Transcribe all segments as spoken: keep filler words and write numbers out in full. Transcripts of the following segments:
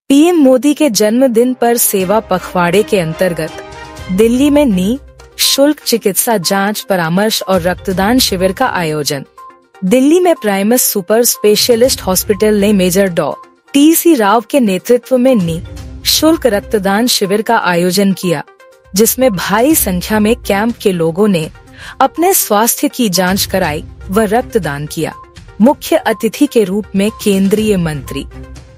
PM Modi के जन्मदिन पर सेवा पखवाड़े के अंतर्गत दिल्ली में निःशुल्क चिकित्सा जांच, परामर्श और रक्तदान शिविर का आयोजन। दिल्ली में प्राइमस सुपर स्पेशलिस्ट हॉस्पिटल ने मेजर डॉ टी सी राव के नेतृत्व में निःशुल्क रक्तदान शिविर का आयोजन किया, जिसमें भारी संख्या में कैंप के लोगों ने अपने स्वास्थ्य की जांच कराई व रक्तदान किया। मुख्य अतिथि के रूप में केंद्रीय मंत्री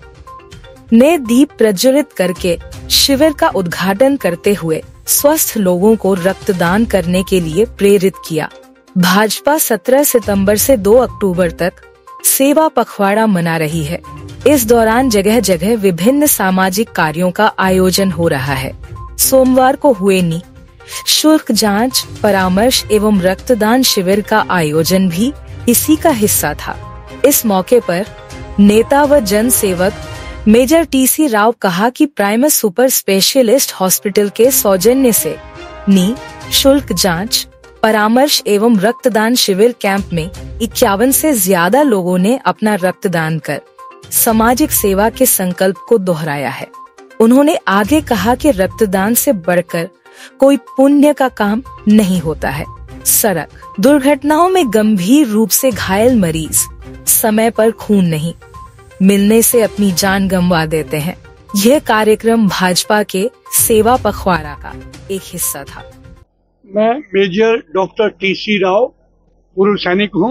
ने दीप प्रज्वलित करके शिविर का उद्घाटन करते हुए स्वस्थ लोगों को रक्तदान करने के लिए प्रेरित किया। भाजपा सत्रह सितंबर से दो अक्टूबर तक सेवा पखवाड़ा मना रही है। इस दौरान जगह जगह विभिन्न सामाजिक कार्यों का आयोजन हो रहा है। सोमवार को हुए निःशुल्क जांच, परामर्श एवं रक्तदान शिविर का आयोजन भी इसी का हिस्सा था। इस मौके पर नेता व जन सेवक मेजर टी सी राव कहा कि प्राइमस सुपर स्पेशलिस्ट हॉस्पिटल के सौजन्य से निःशुल्क जांच, परामर्श एवं रक्तदान शिविर कैंप में इक्यावन से ज्यादा लोगों ने अपना रक्तदान कर सामाजिक सेवा के संकल्प को दोहराया है। उन्होंने आगे कहा कि रक्तदान से बढ़कर कोई पुण्य का काम नहीं होता है। सड़क दुर्घटनाओं में गंभीर रूप से घायल मरीज समय पर खून नहीं मिलने से अपनी जान गंवा देते हैं। यह कार्यक्रम भाजपा के सेवा पखवाड़ा का एक हिस्सा था। मैं major doctor T C Rao पूर्व सैनिक हूँ।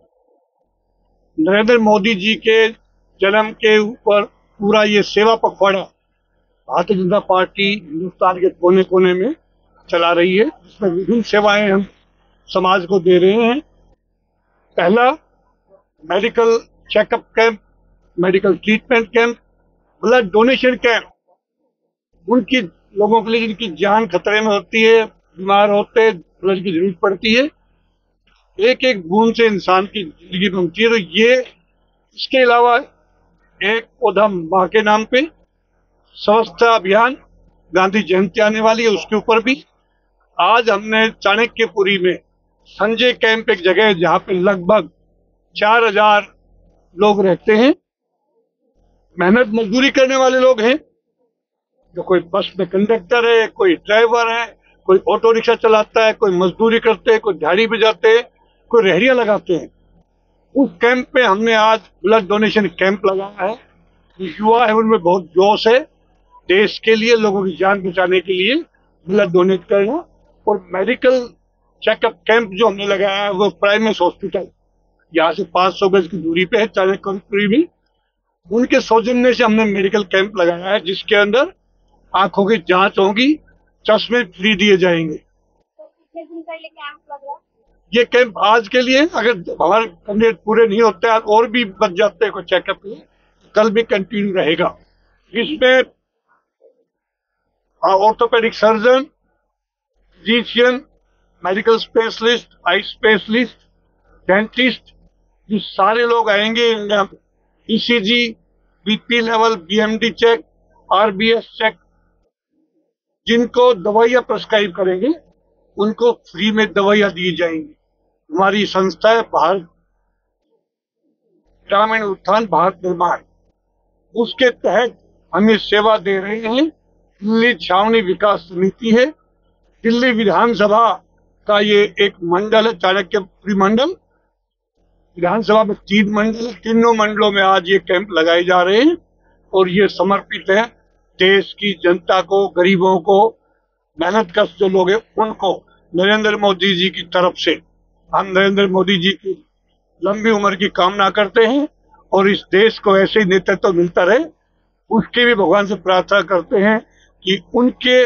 नरेंद्र मोदी जी के जन्म के ऊपर पूरा ये सेवा पखवाड़ा भारतीय जनता पार्टी हिंदुस्तान के कोने कोने में चला रही है, जिसमें विभिन्न सेवाएं हम समाज को दे रहे हैं। पहला medical checkup camp, medical treatment camp, blood donation camp, उनकी लोगों के लिए जिनकी जान खतरे में होती है, बीमार होते हैं, ब्लड की जरूरत पड़ती है। एक एक बूंद से इंसान की जिंदगी बनती है। तो ये इसके अलावा एक पौधा माँ के नाम पे स्वच्छता अभियान, गांधी जयंती आने वाली है, उसके ऊपर भी आज हमने चाणक्यपुरी में संजय कैंप, एक जगह है जहाँ पे लगभग चार हजार लोग रहते हैं, मेहनत मजदूरी करने वाले लोग हैं, जो कोई बस में कंडक्टर है, कोई ड्राइवर है, कोई ऑटो रिक्शा चलाता है, कोई मजदूरी करते हैं, कोई झाड़ी बजाते हैं, कोई रेहड़ियां लगाते हैं। उस कैंप पे हमने आज ब्लड डोनेशन कैंप लगाया है। युवा है, उनमें बहुत जोश है, देश के लिए, लोगों की जान बचाने के लिए ब्लड डोनेट करना। और मेडिकल चेकअप कैंप जो हमने लगाया है वो प्राइमस हॉस्पिटल, यहाँ से पाँच सौ गज की दूरी पे है, चाणक्यपुरी में, उनके सौजन्य से हमने मेडिकल कैंप लगाया है, जिसके अंदर आंखों की जांच होगी, चश्मे फ्री दिए जाएंगे। तो कितने दिन का ये कैंप लग रहा है? ये कैंप आज के लिए, अगर हमारे कैंडिडेट पूरे नहीं होते हैं और भी बच जाते हैं कोई चेकअप के लिए, कल भी कंटिन्यू रहेगा। इसमें orthopaedic surgeon, physician, medical specialist, eye specialist, dentist, जो सारे लोग आएंगे। E C G, B P level, B M D check, R B S check, जिनको दवाइयां प्रिस्क्राइब करेंगे उनको फ्री में दवाइयां दी जाएंगी। हमारी संस्था है भारत ग्रामीण उत्थान भारत निर्माण, उसके तहत हम ये सेवा दे रहे हैं। दिल्ली छावनी विकास समिति है, दिल्ली विधानसभा का ये एक मंडल है, चाणक्यपुरी मंडल। विधानसभा में तीन मंडल, तीनों मंडलों में आज ये कैंप लगाए जा रहे हैं और ये समर्पित है देश की जनता को, गरीबों को, मेहनत कश जो लोग हैं उनको। नरेंद्र मोदी जी की तरफ से हम नरेंद्र मोदी जी की लंबी उम्र की कामना करते हैं और इस देश को ऐसे ही नेतृत्व मिलता रहे, उसकी भी भगवान से प्रार्थना करते हैं कि उनके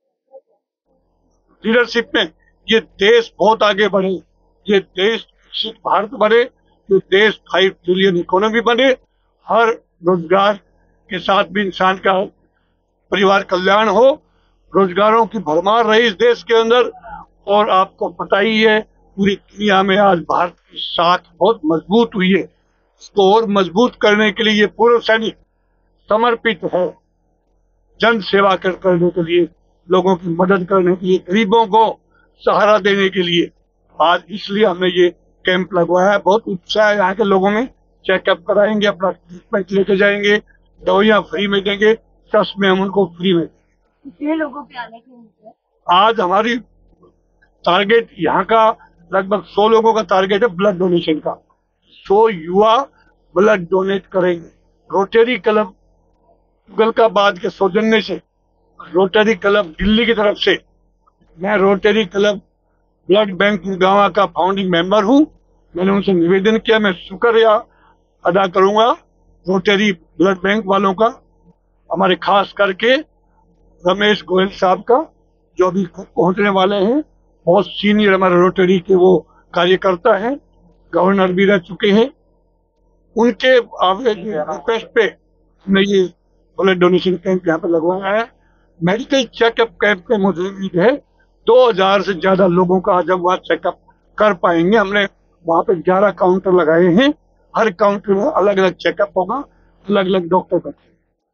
लीडरशिप में ये देश बहुत आगे बढ़े, ये देश विकसित भारत बने, ये देश फाइव ट्रिलियन इकोनॉमी बने, हर रोजगार के साथ भी इंसान का परिवार कल्याण हो, रोजगारों की भरमार रही इस देश के अंदर। और आपको पता ही है पूरी दुनिया में आज भारत की साख बहुत मजबूत हुई है, इसको और मजबूत करने के लिए ये पूर्व सैनिक समर्पित है, जन सेवा कर करने के लिए, लोगों की मदद करने के लिए, गरीबों को सहारा देने के लिए। आज इसलिए हमने ये कैंप लगवाया है। बहुत उत्साह है यहाँ के लोगों में, चेकअप कराएंगे, अपना ट्रीटमेंट लेके जाएंगे, दवाइयाँ फ्री में देंगे, ट्रस्ट में हम उनको फ्री में। कितने लोगों के आने की उम्मीद है? आज हमारी टारगेट यहाँ का लगभग सौ लोगों का टारगेट है ब्लड डोनेशन का। सौ युवा ब्लड डोनेट करेंगे। रोटरी क्लब तुगलकाबाद के सौजन्य से, रोटरी क्लब दिल्ली की तरफ से, मैं Rotary Club blood bank Gurgaon का फाउंडिंग मेंबर हूं। मैंने उनसे निवेदन किया, मैं शुक्रिया अदा करूंगा रोटरी ब्लड बैंक वालों का, हमारे खास करके रमेश गोयल साहब का, जो अभी पहुंचने वाले हैं। बहुत सीनियर हमारे रोटरी के वो कार्यकर्ता हैं, गवर्नर भी रह चुके हैं। उनके रिक्वेस्ट पे हमने ये ब्लड डोनेशन कैंप यहाँ पे लगवाया है। मेडिकल चेकअप कैंप में मुझे उम्मीद है दो हजार से ज्यादा लोगों का जब वहाँ चेकअप कर पाएंगे। हमने वहाँ पे ग्यारह काउंटर लगाए हैं, हर काउंटर में अलग अलग चेकअप होगा, अलग अलग डॉक्टर बैठे।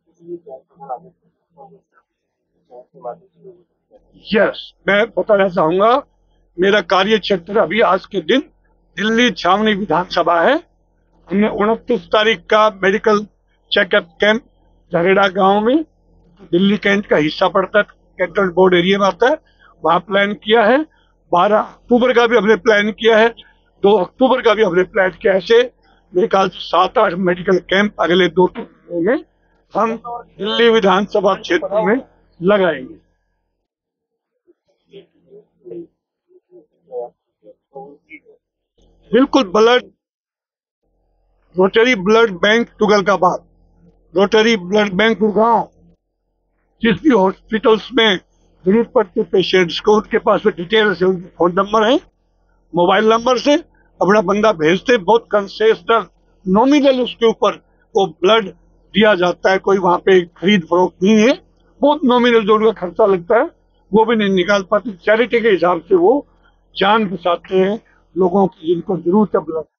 यस, मैं बताना चाहूंगा, मेरा कार्य क्षेत्र अभी आज के दिन दिल्ली छावनी विधानसभा है। हमने उनतीस तारीख का मेडिकल चेकअप कैंप झरेड़ा गांव में, दिल्ली कैंट का हिस्सा पड़ता है, कैंटन बोर्ड एरिया में आता है, वहां प्लान किया है। बारह अक्टूबर का भी हमने प्लान किया है, दो अक्टूबर का भी हमने प्लान किया है। ऐसे मेरे ख्याल से सात आठ मेडिकल कैंप अगले दो तीन में हम दिल्ली विधानसभा क्षेत्र में लगाएंगे। बिल्कुल, blood Rotary blood bank Tughlakabad, Rotary blood bank Gurgaon, जिस भी हॉस्पिटल्स में जरूरत पड़ती पेशेंट्स को, उनके पास में डिटेल्स है, उनके फोन नंबर है, मोबाइल नंबर से अपना बंदा भेजते, बहुत कंसेशनल नॉमिनल उसके ऊपर वो ब्लड दिया जाता है। कोई वहाँ पे खरीद फरोख्त नहीं है, बहुत नॉमिनल जो उनका खर्चा लगता है वो भी नहीं निकाल पाते। चैरिटी के हिसाब से वो जान बचाते हैं लोगों की जिनको जरूरत है ब्लड।